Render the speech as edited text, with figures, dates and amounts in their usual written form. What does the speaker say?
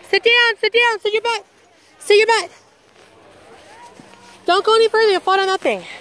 Sit down, sit down, sit your butt. Sit your butt. Don't go any further, you'll fall down that thing.